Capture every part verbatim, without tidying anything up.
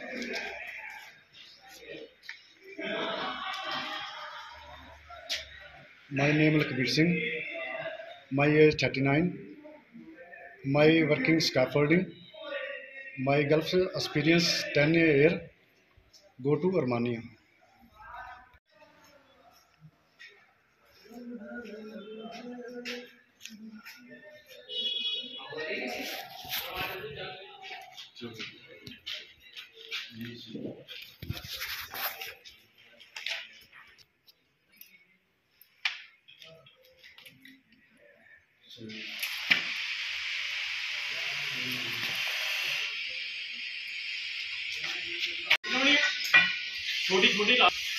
My name is Lakbir Singh. My age thirty-nine. My working scaffolding. My Gulf experience ten year. Go to Armenia. छोटी छोटी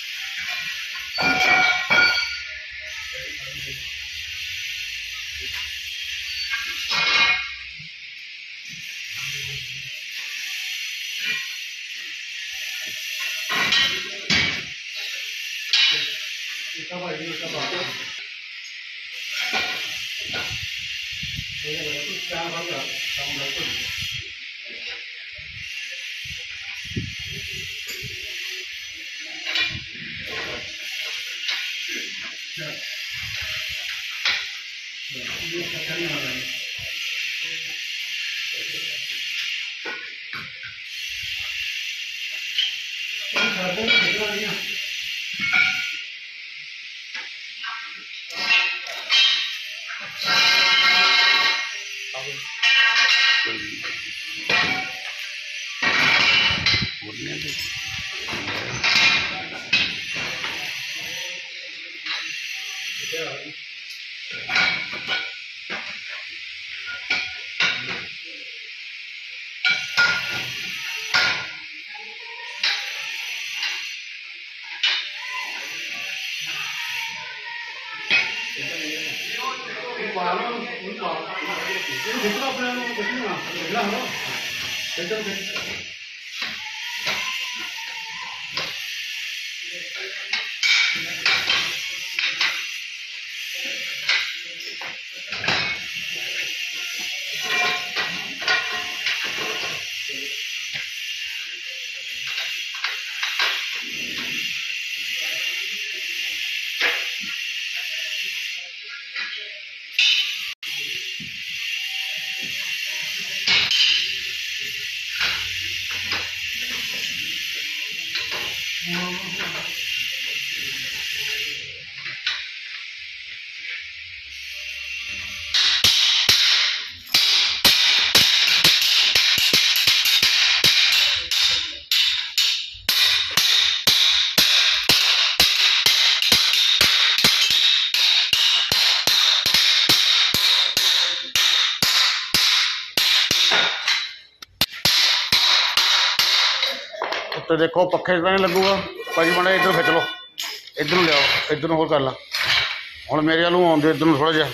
तो देखो पखे तो नहीं लगूगा भाजी माड़ा इधर खिंच लो इधर लियाओ इधर होर कर ला हुण मेरे वालों आउंदे इधर थोड़ा जिहा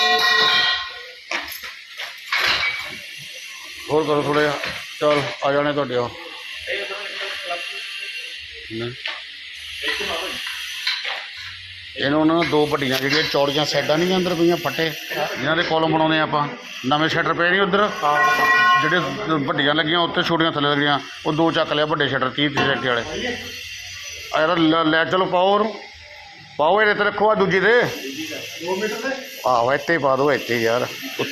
होर करो थोड़ा जिहा चल आ जाने तुहाडे आ इन्होंने ना दो वड्डियां जिहड़ियां चौड़ियां साइडां नहीं अंदर पईयां फट्टे जिन्हां दे कॉलम बनाउंदे आपां नवें शटर पे नहीं उधर ਜਿਹੜੇ ਵੱਡੀਆਂ ਲੱਗੀਆਂ ਉੱਤੇ ਛੋਟੀਆਂ ਥੱਲੇ ਲੱਗੀਆਂ ਉਹ ਦੋ ਚੱਕ ਲਿਆ ਵੱਡੇ ਸ਼ਟਰ ਤੀਹ ਤੀਹ ਵਾਲੇ ਆ ਯਾਰ ਲੈ ਚਲੋ ਪਾਓ ਉਹਨੂੰ ਪਾਓ ਇਹਦੇ ਤੇ ਰੱਖੋ ਆ ਦੂਜੀ ਦੇ ਆਹੋ ਇੱਥੇ ਪਾ ਦਿਓ ਇੱਥੇ ਯਾਰ ਉੱਤੇ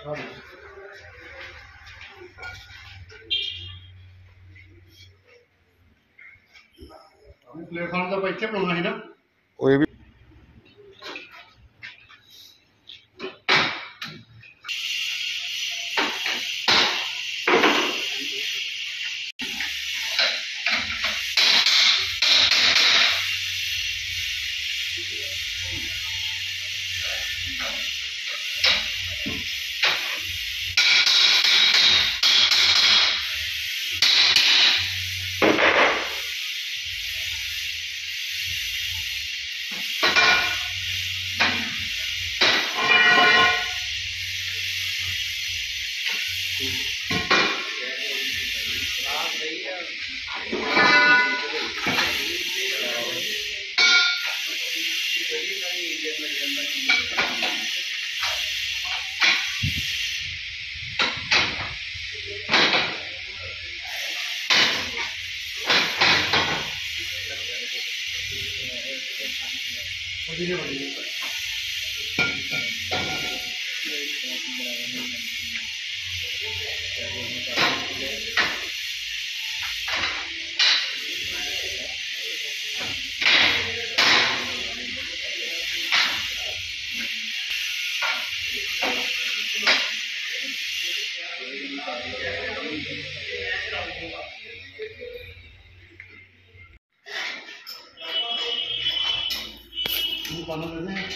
प्लेटफॉर्म तो इतने बनाना है ना वो ये भी पाना देते हैं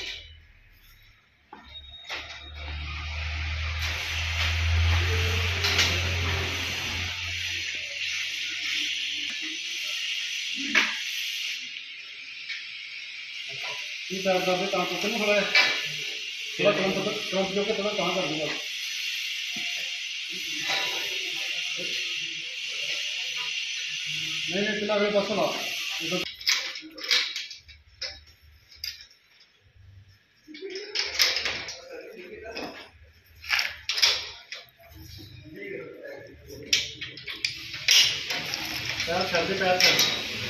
ये पैर दर्द कहाँ पकड़ नहीं थोड़ा थोड़ा कम पकड़ कम जो के थोड़ा कहाँ कर दूँगा नहीं नहीं फिलहाल मेरे पास सुना पैर छड़ दे पैर छड़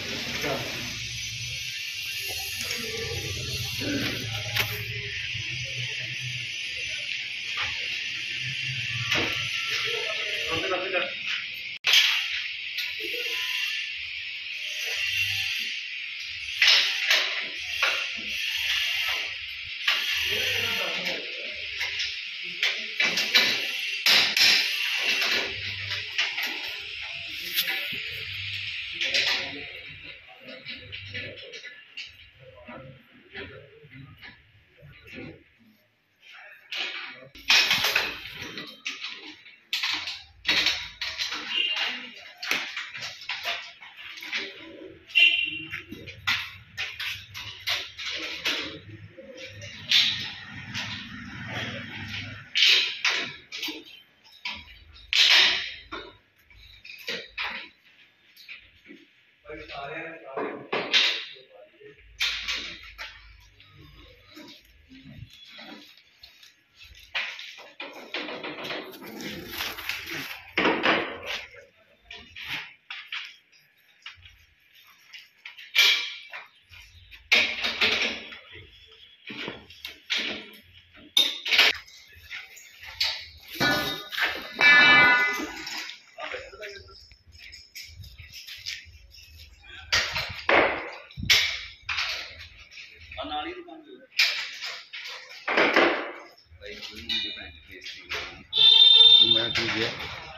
मैं ठीक है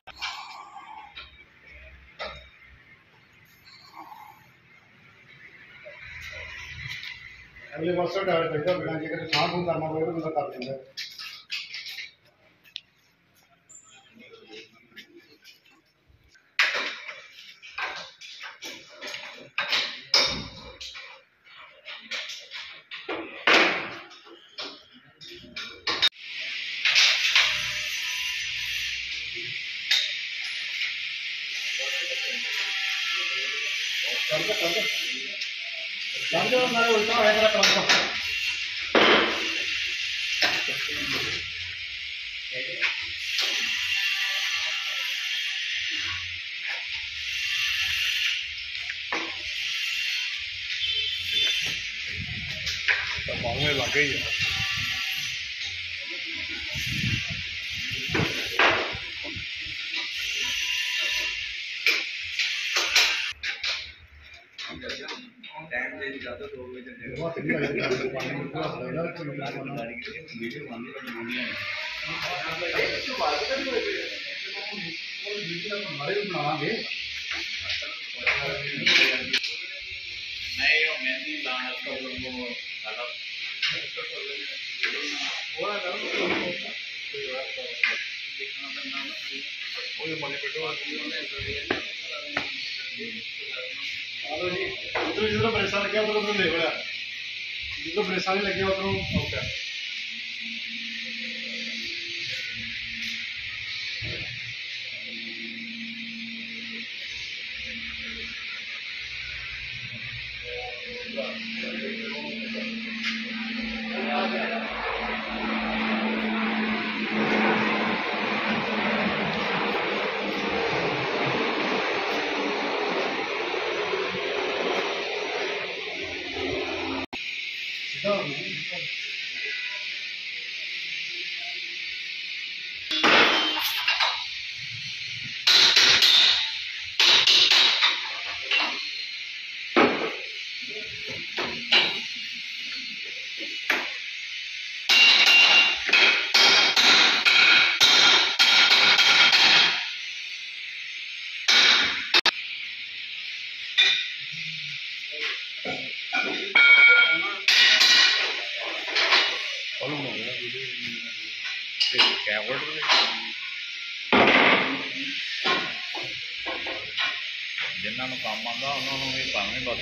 अगले वर्ष से डाल देगा बिना जेकर छान फून करना पड़ेगा तो कर देंगे कर दे कर दे कर दे मेरे उल्टा है तेरा काम का तो पाँव में लग गई है बहुत नहीं लगेगा पानी में पूरा लगेगा तो वीडियो हमारे भी बनावांगे नहीं मेहंदी लाना तो वो अलग वो अलग कोई मने पेटो हेलो जी उधर जिधर प्रेशर लगे उधर उधर ले बड़ा जिधर प्रेशर नहीं लगे उधर ओके जिन्होंने काम आता उन्होंने भी पावे बस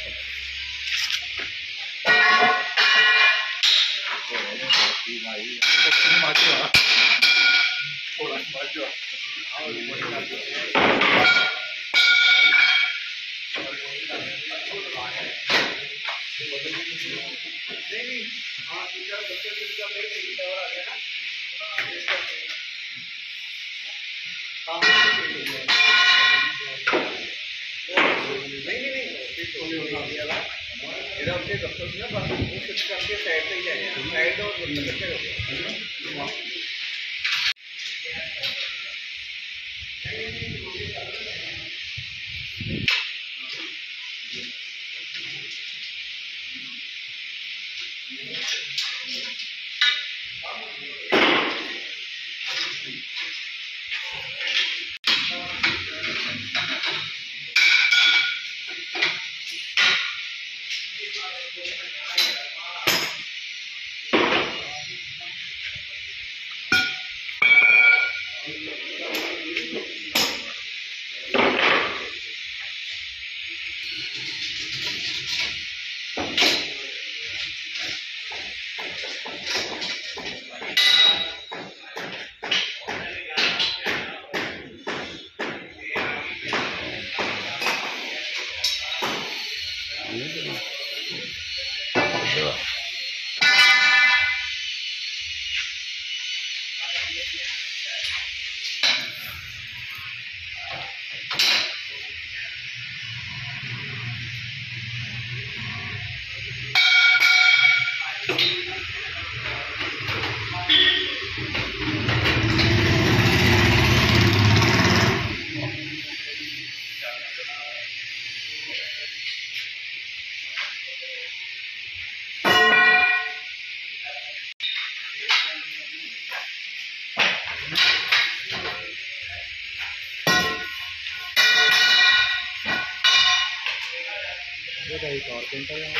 एक और पेंटर है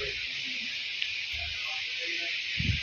लगे।